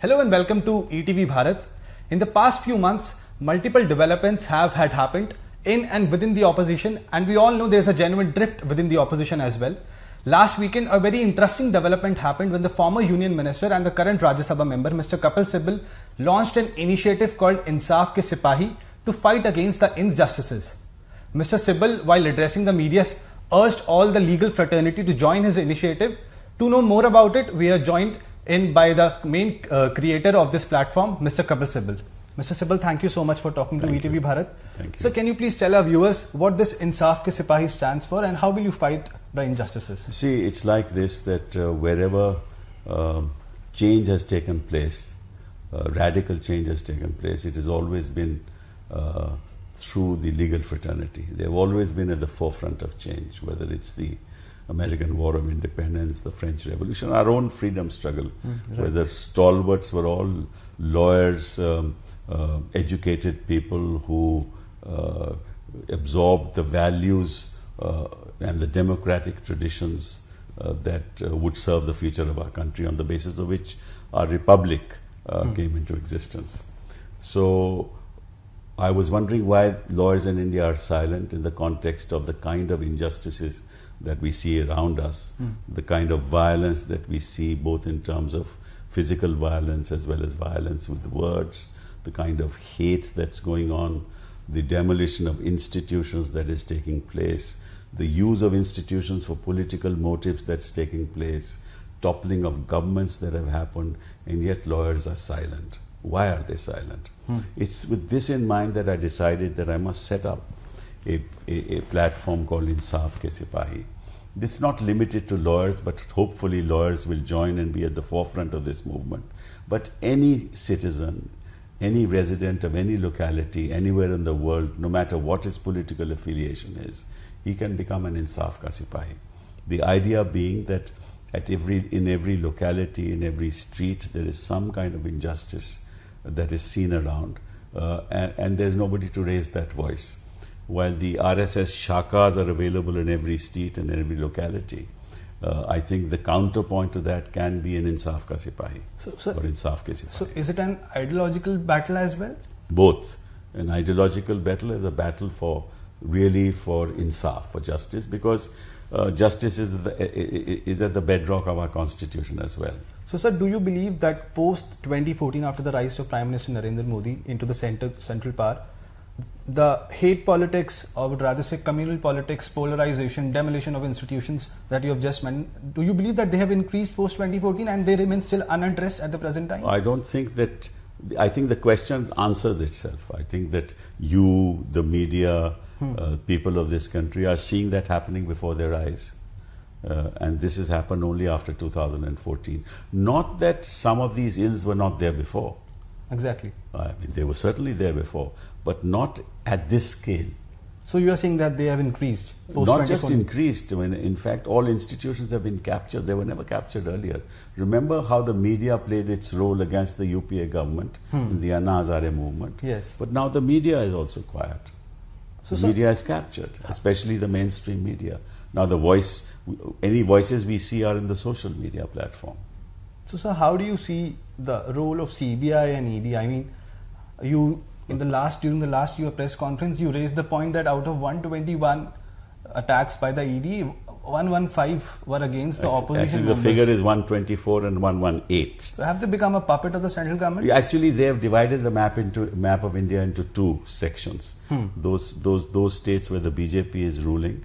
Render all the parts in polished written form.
Hello and welcome to ETV Bharat. In the past few months, multiple developments have happened in and within the opposition, and we all know there is a genuine drift within the opposition as well. Last weekend, a very interesting development happened when the former Union Minister and the current Rajya Sabha member, Mr. Kapil Sibal, launched an initiative called Insaf Ke Sipahi to fight against the injustices. Mr. Sibal, while addressing the media, urged all the legal fraternity to join his initiative. To know more about it, we are joined in by the main creator of this platform, Mr. Kapil Sibal. Mr. Sibal, thank you so much for talking to ETV Bharat. Thank you. Sir, can you please tell our viewers what this Insaf Ke Sipahi stands for and how will you fight the injustices? See, it's like this, that wherever change has taken place, radical change has taken place, it has always been through the legal fraternity. They've always been at the forefront of change, whether it's the American War of Independence, the French Revolution, our own freedom struggle, where the stalwarts were all lawyers, educated people who absorbed the values and the democratic traditions that would serve the future of our country, on the basis of which our republic came into existence. So I was wondering why lawyers in India are silent in the context of the kind of injustices that we see around us, the kind of violence that we see, both in terms of physical violence as well as violence with words, the kind of hate that's going on, the demolition of institutions that is taking place, the use of institutions for political motives that's taking place, toppling of governments that have happened, and yet lawyers are silent. Why are they silent? It's with this in mind that I decided that I must set up a platform called Insaf Ke Sipahi. It's not limited to lawyers, but hopefully lawyers will join and be at the forefront of this movement. But any citizen, any resident of any locality, anywhere in the world, no matter what his political affiliation is, he can become an Insaf Ke Sipahi. The idea being that in every locality, in every street, there is some kind of injustice that is seen around, and there's nobody to raise that voice. While the RSS shakas are available in every street and in every locality, I think the counterpoint to that can be an Insaf Ke Sipahi, or Insaf Ke Sipahi. So is it an ideological battle as well? Both. An ideological battle is a battle for insaf, for justice, because justice is at the bedrock of our constitution as well. So, sir, do you believe that post 2014, after the rise of Prime Minister Narendra Modi into the central power, the hate politics, or would rather say communal politics, polarization, demolition of institutions that you have just mentioned, do you believe that they have increased post 2014 and they remain still unaddressed at the present time? I don't think that. I think the question answers itself. I think that you, the media, people of this country are seeing that happening before their eyes. And this has happened only after 2014. Not that some of these ills were not there before. Exactly. I mean, they were certainly there before, but not at this scale. So you are saying that they have increased? Not just increased. I mean, in fact, all institutions have been captured. They were never captured earlier. Remember how the media played its role against the UPA government in the Anna Hazare movement? Yes. But now the media is also quiet. So the media is captured, especially the mainstream media. Now any voices we see are in the social media platform. So, sir, how do you see the role of CBI and ED? I mean, during the last year press conference, you raised the point that out of 121 attacks by the ED, 115 were against the opposition. Actually, the figure is 124 and 118. So have they become a puppet of the central government? Actually, they have divided the map of India into two sections. Those states where the BJP is ruling,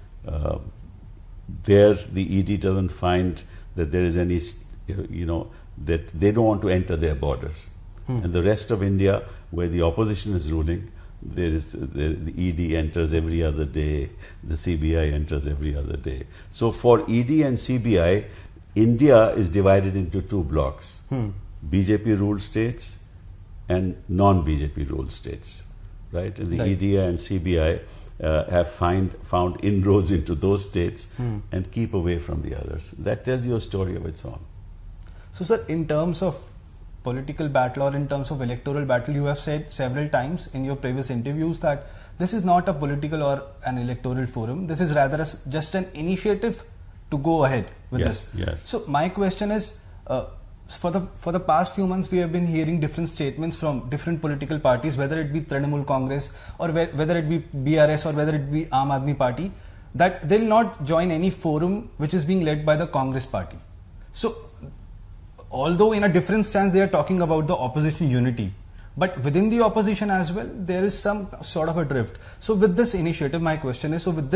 there the ED doesn't find that there is any, that they don't want to enter their borders. And the rest of India, where the opposition is ruling, the ED enters every other day, the CBI enters every other day. So for ED and CBI, India is divided into two blocks, BJP ruled states and non-BJP ruled states, right? And the ED and CBI have found inroads into those states and keep away from the others. That tells you a story of its own. So, sir, in terms of political battle or in terms of electoral battle, you have said several times in your previous interviews that this is not a political or an electoral forum. This is rather just an initiative to go ahead with this. Yes. So my question is, for the past few months, we have been hearing different statements from different political parties, whether it be Trinamool Congress or whether it be BRS or whether it be Aam Aadmi Party, that they'll not join any forum which is being led by the Congress Party. So, although in a different stance they are talking about the opposition unity, but within the opposition as well, there is some sort of a drift. So, with this initiative, my question is, will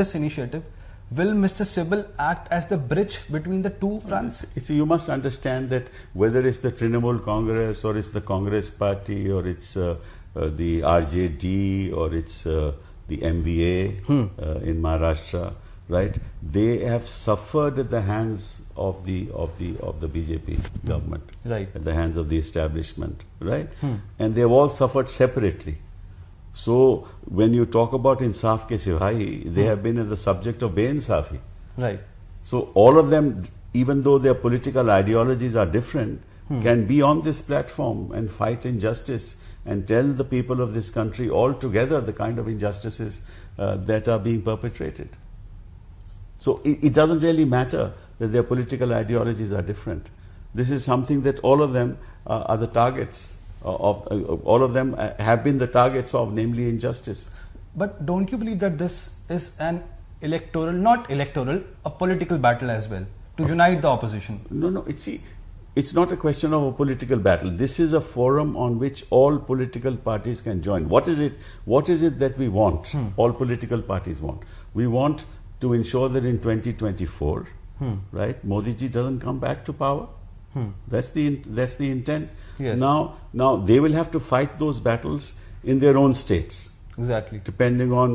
Mr. Sibal act as the bridge between the two fronts? So you must understand that whether it's the Trinamool Congress or it's the Congress Party or it's the RJD or it's the MVA in Maharashtra, right? They have suffered at the hands of the BJP government, right? At the hands of the establishment, right? And they have all suffered separately. So when you talk about Insaf Ke Sipahi, they have been the subject of Be-Insafi. Right. So all of them, even though their political ideologies are different, can be on this platform and fight injustice and tell the people of this country all together the kind of injustices that are being perpetrated. So it doesn't really matter that their political ideologies are different. This is something that all of them are the targets all of them have been the targets of, namely injustice. But don't you believe that this is an not electoral, a political battle as well, to unite the opposition? No, it's not a question of a political battle. This is a forum on which all political parties can join. What is it that we want? All political parties want. We want to ensure that in 2024, right, Modi ji doesn't come back to power. That's the intent. Yes. Now they will have to fight those battles in their own states. Exactly. Depending on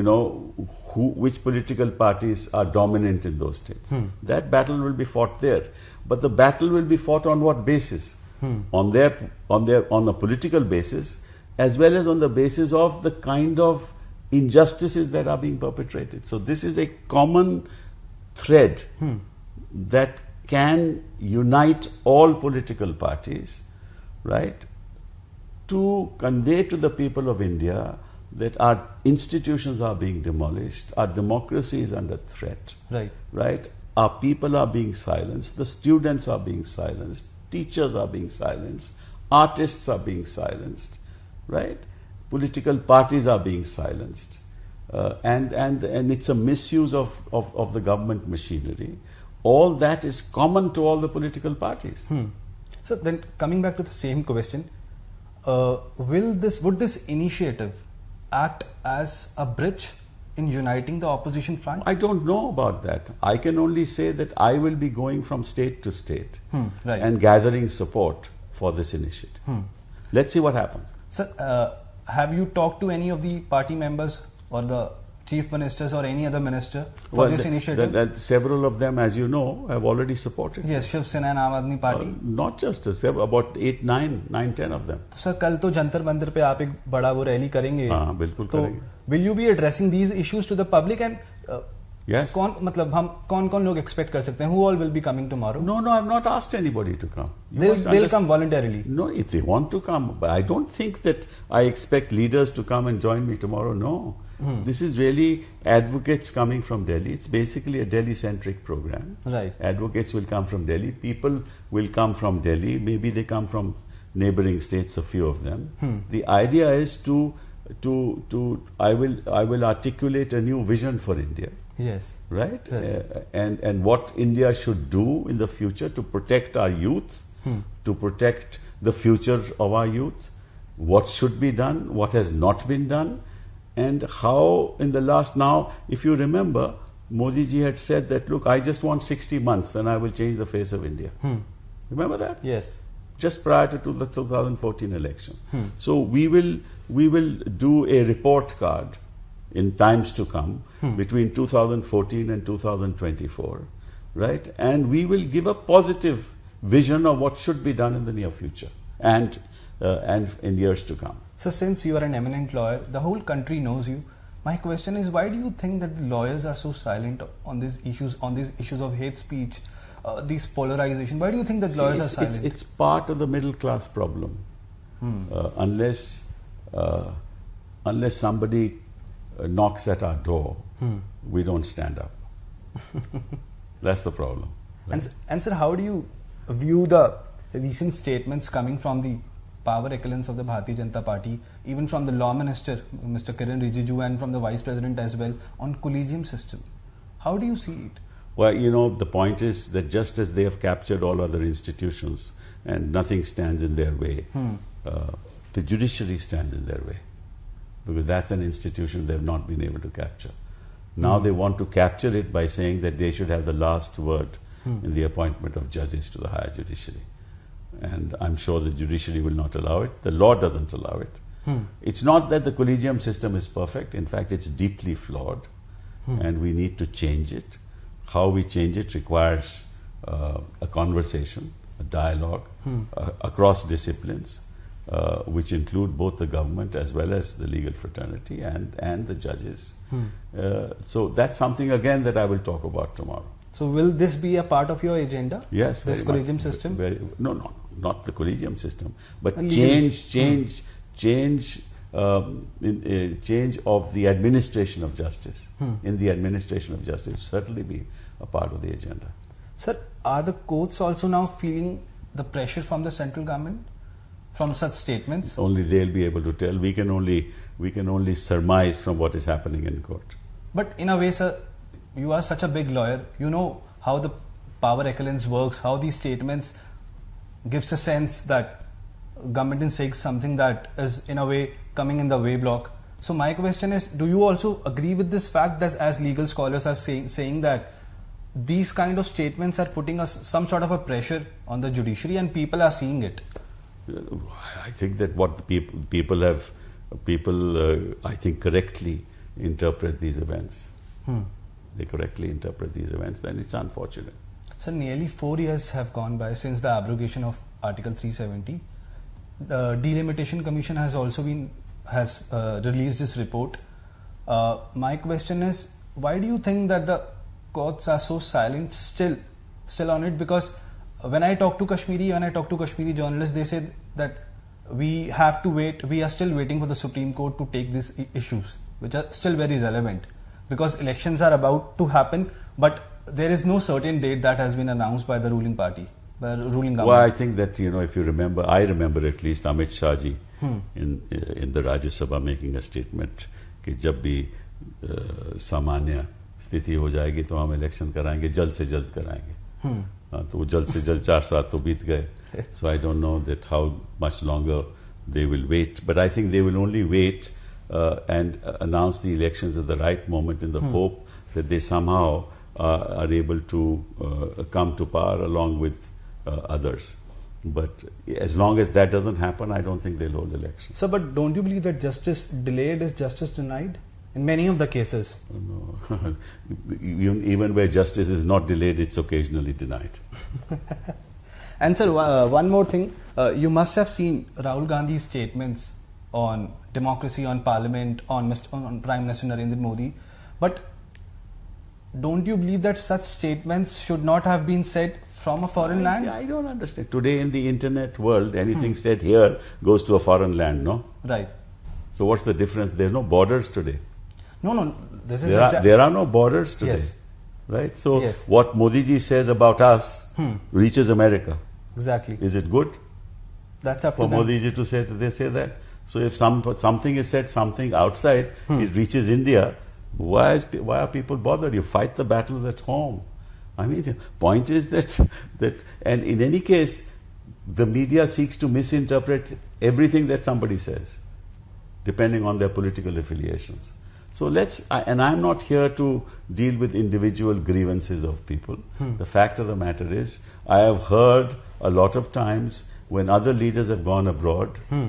which political parties are dominant in those states. That battle will be fought there. But the battle will be fought on what basis? On the political basis, as well as on the basis of the kind of injustices that are being perpetrated. So this is a common thread that can unite all political parties, right, to convey to the people of India that our institutions are being demolished, our democracy is under threat, right? Our people are being silenced, the students are being silenced, teachers are being silenced, artists are being silenced, right? Political parties are being silenced, and it's a misuse of the government machinery. All that is common to all the political parties. So then, coming back to the same question, would this initiative act as a bridge in uniting the opposition front? I don't know about that. I can only say that I will be going from state to state and gathering support for this initiative. Let's see what happens. Sir, have you talked to any of the party members or the chief ministers or any other minister for this initiative? Several of them, as you know, have already supported. Yes, Shiv Sena and Aam Aadmi Party. Not just about 8, 9, 10 of them. Sir, कल तो जंतर मंतर पे आप एक बड़ा वो rally करेंगे. हाँ, बिल्कुल करेंगे. Will you be addressing these issues to the public and yes. कौन लोग expect कर सकते हैं? Who all will be coming tomorrow? No, I've not asked anybody to come. They'll come voluntarily. No, if they want to come, but I don't think that I expect leaders to come and join me tomorrow. No. This is really advocates coming from Delhi. It's basically a Delhi-centric program. Right. Advocates will come from Delhi. People will come from Delhi. Maybe they come from neighboring states, a few of them. The idea is I will articulate a new vision for India. Yes. Right? Yes. And what India should do in the future to protect our youth, to protect the future of our youth, what should be done, what has not been done, and how in the last, now, if you remember, Modi ji had said that, look, I just want 60 months and I will change the face of India. Remember that? Yes. Just prior to the 2014 election. So we will do a report card in times to come between 2014 and 2024, right? And we will give a positive vision of what should be done in the near future and in years to come. So since you are an eminent lawyer, the whole country knows you. My question is, why do you think that the lawyers are so silent on these issues of hate speech, these polarization? Why do you think that lawyers are silent? It's part of the middle class problem. Unless somebody knocks at our door, we don't stand up. That's the problem. Right? And sir, how do you view the recent statements coming from the power echelons of the Bharatiya Janata Party, even from the Law Minister, Mr. Kiran Rijiju, and from the Vice President as well, on collegium system. How do you see it? Well, you know, the point is that just as they have captured all other institutions and nothing stands in their way, the judiciary stands in their way, because that's an institution they have not been able to capture. Now they want to capture it by saying that they should have the last word in the appointment of judges to the higher judiciary. And I'm sure the judiciary will not allow it. The law doesn't allow it. It's not that the collegium system is perfect. In fact, it's deeply flawed, and we need to change it. How we change it requires a conversation, a dialogue across disciplines, which include both the government as well as the legal fraternity and the judges. So that's something, again, that I will talk about tomorrow. So will this be a part of your agenda? Yes. This collegium system? No, not the collegium system, but change of the administration of justice. In the administration of justice, certainly be a part of the agenda. Sir, are the courts also now feeling the pressure from the central government from such statements? Only they'll be able to tell. We can only surmise from what is happening in court. But in a way, sir, you are such a big lawyer. You know how the power echelons works, how these statements gives a sense that government is saying something that is in a way coming in the way block. So my question is, do you also agree with this fact that as legal scholars are saying that these kind of statements are putting us some sort of a pressure on the judiciary and people are seeing it? I think that what the people I think correctly interpret these events. They correctly interpret these events, then it's unfortunate. So nearly 4 years have gone by since the abrogation of Article 370. The Delimitation Commission has also released its report. My question is, why do you think that the courts are so silent still on it? Because when I talk to Kashmiri journalists, they say that we have to wait. We are still waiting for the Supreme Court to take these issues, which are still very relevant, because elections are about to happen, but there is no certain date that has been announced by the ruling party, by the ruling government. Well, I think that, if you remember, I remember at least Amit Shah ji in the Rajya Sabha making a statement कि जब भी सामान्य स्थिति हो जाएगी तो हम election कराएंगे, जल्द से जल्द कराएंगे. तो वो जल्द से जल्द 4 साल तो बीत गए. So I don't know that how much longer they will wait, but I think they will only wait and announce the elections at the right moment in the hope that they somehow are able to come to power along with others. But as long as that doesn't happen, I don't think they'll hold elections. So, but don't you believe that justice delayed is justice denied in many of the cases? No. Even where justice is not delayed, it's occasionally denied. And sir, one more thing. You must have seen Rahul Gandhi's statements on democracy, on parliament, on Prime Minister Narendra Modi. But don't you believe that such statements should not have been said from a foreign land? I don't understand. Today in the internet world, anything said here goes to a foreign land, no? Right. So what's the difference? There are no borders today. No. This is there are no borders today. Yes. Right? So yes. What Modi ji says about us reaches America. Exactly. Is it good? That's up to for them. Modi ji to say that they say that? So if something is said, something outside, it reaches India, why are people bothered? You fight the battles at home. I mean, the point is that and in any case, the media seeks to misinterpret everything that somebody says, depending on their political affiliations. So and I'm not here to deal with individual grievances of people. The fact of the matter is, I have heard a lot of times when other leaders have gone abroad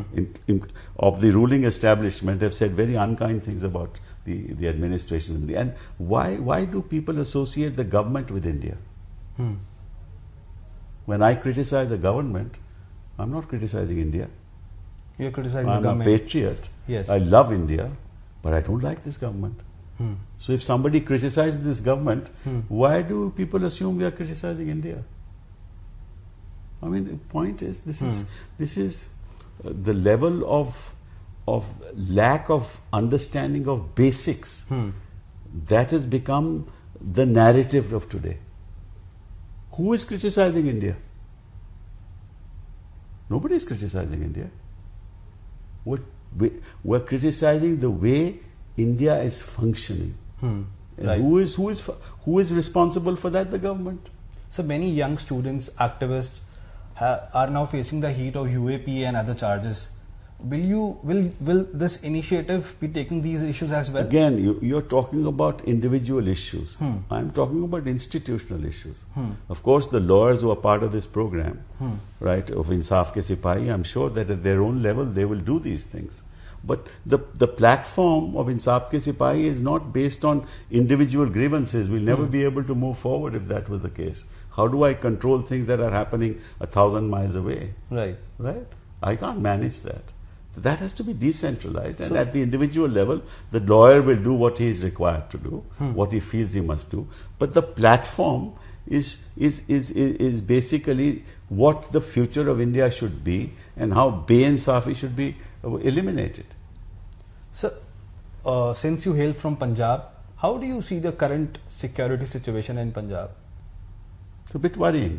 of the ruling establishment, have said very unkind things about the administration in India. And why do people associate the government with India? When I criticize the government, I'm not criticizing India. You're criticizing I'm the government. a patriot. Yes. I love India, but I don't like this government. So if somebody criticizes this government, why do people assume we are criticizing India? I mean, the point is, this is the level of lack of understanding of basics that has become the narrative of today. Who is criticizing India? Nobody is criticizing India. We're criticizing the way India is functioning. And Right. who is responsible for that? The government. So many young students, activists are now facing the heat of UAP and other charges. Will this initiative be taking these issues as well? Again, you're talking about individual issues. I'm talking about institutional issues. Of course, the lawyers who are part of this program, right, of Insaf Ke Sipahi, I'm sure that at their own level they will do these things. But the platform of Insaf Ke Sipahi is not based on individual grievances. We'll never be able to move forward if that was the case. How do I control things that are happening 1,000 miles away? Right. Right? I can't manage that. That has to be decentralized, and at the individual level, the lawyer will do what he is required to do, what he feels he must do. But the platform is basically what the future of India should be, and how Be-Insafi should be eliminated. So, since you hail from Punjab, how do you see the current security situation in Punjab? It's a bit worrying.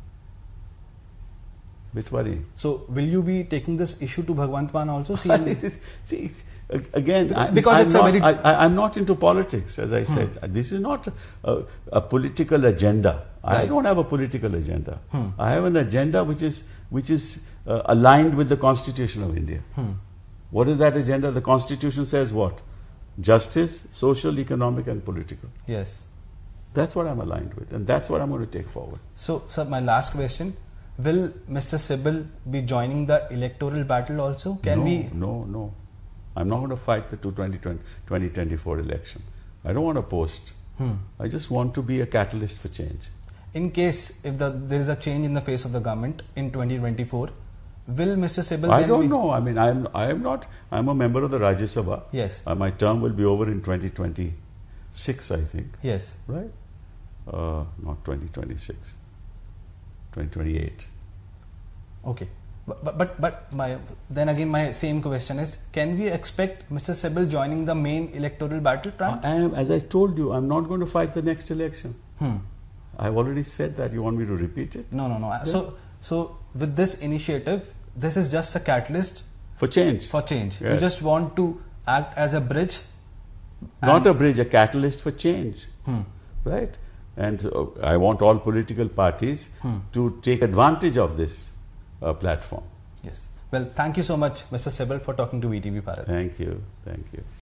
So, will you be taking this issue to Bhagwant Mann also? See, again, I'm not into politics, as I said. This is not a political agenda. Right. I don't have a political agenda. I have an agenda which is aligned with the Constitution of India. What is that agenda? The Constitution says what? Justice, social, economic and political. Yes. That's what I'm aligned with, and that's what I'm going to take forward. So, sir, my last question. Will Mr. Sibal be joining the electoral battle also? No. I'm not going to fight the 2024 election. I don't want to post. I just want to be a catalyst for change. In case if there is a change in the face of the government in 2024, will Mr. Sibal I don't know. I mean, I'm a member of the Rajya Sabha. Yes. My term will be over in 2026, I think. Yes. Right? Not 2026. 2028. Okay. But my same question is, can we expect Mr. Sibal joining the main electoral battle front? As I told you, I'm not going to fight the next election. I've already said that. You want me to repeat it? No. Yeah. So with this initiative, this is just a catalyst for change. Yes. You just want to act as a bridge. Not a bridge, a catalyst for change. Right? And I want all political parties to take advantage of this platform. Yes. Well, thank you so much, Mr. Sibal, for talking to VTV Bharat. Thank you.